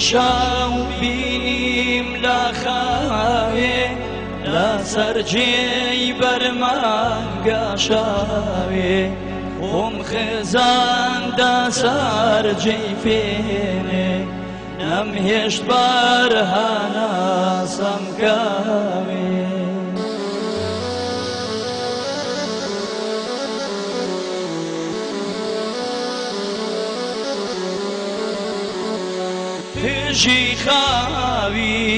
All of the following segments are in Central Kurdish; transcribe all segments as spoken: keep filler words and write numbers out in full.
شاو بینیم لە خاوێ لەسەر جێی بەرمانگە شاوێ خۆم خێزاندا سەر جێی فێنێ نەمهێشت بەرهەناسەم کاوێ پێشی خاوی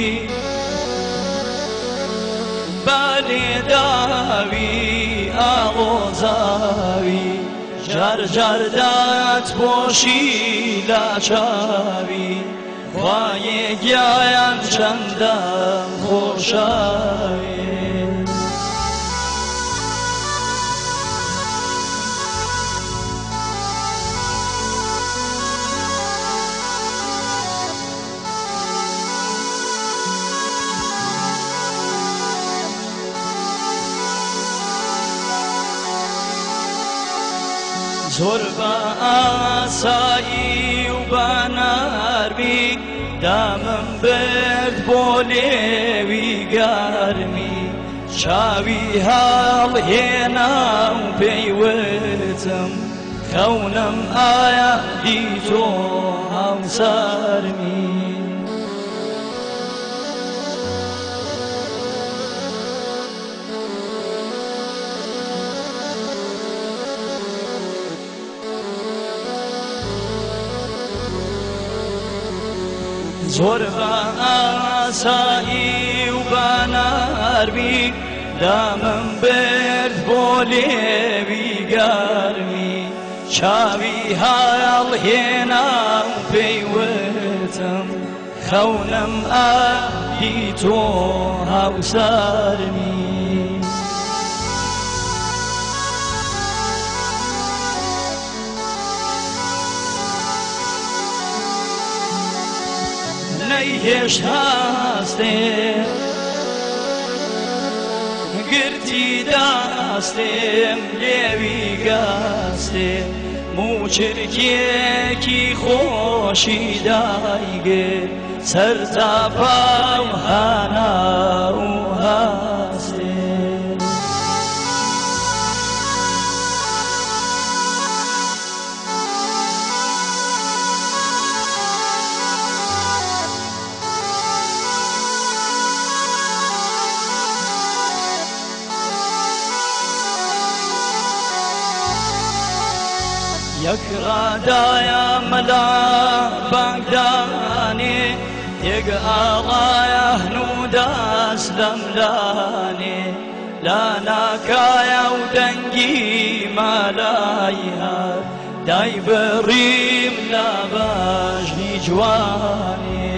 بەلێداوی ئاڵۆزاوی جار جار دەتپۆشی لە چاوی خوایە گیایان چەندەم خۆشاوی زۆر بە ئاسایی و بە نەرمی دامم برد بۆ لێوی گەرمی چاوی هەڵهێنا و پێیوتم خەونم ئایا دیتۆ هەمسەرمی زۆر بە ئاسایی و بە نەرمی دامم برد بۆ لێوی گەرمی چاوی هەڵهێنا و پێیوتم خەونم ئەدی تۆ هاوسەرمی نەیهێشت هەستێم گرتی دەستێم لێوی گەستێم موچرکێکی خۆشی دایگێ سەر تاپا و هەنا و هەستێم یەک ڕادایە مەلا بانگدانێ یەک ئاڵایە هەنوو دەست دەملانێ لاناکایە و دەنگی مالای هات دای بڕیم لە بەژنی جوانێ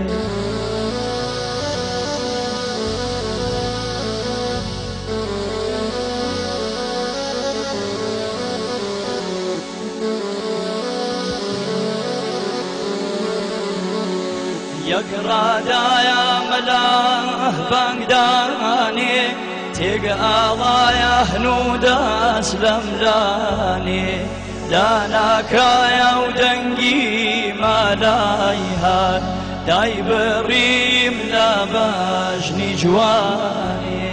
یەک ڕادایە مەلا بانگدانێ تێگ ئاڵایە هەنوو دەست لەملانێ لاناکایە و دەنگی مالای هات دای بڕیم لە بەژنی جوانێ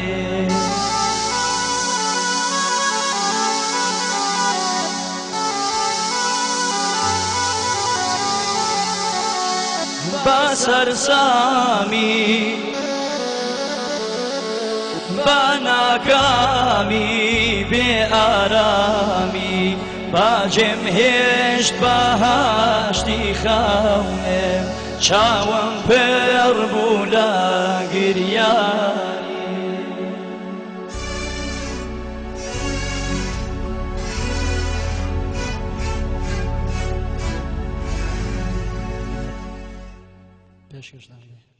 بە سەرسامی بە ناکامی بێ ئارامی باجێم هێشت بەهاشتی خەونێم چاوم پڕ بوو لە گریانی پێشکەش دەکەم.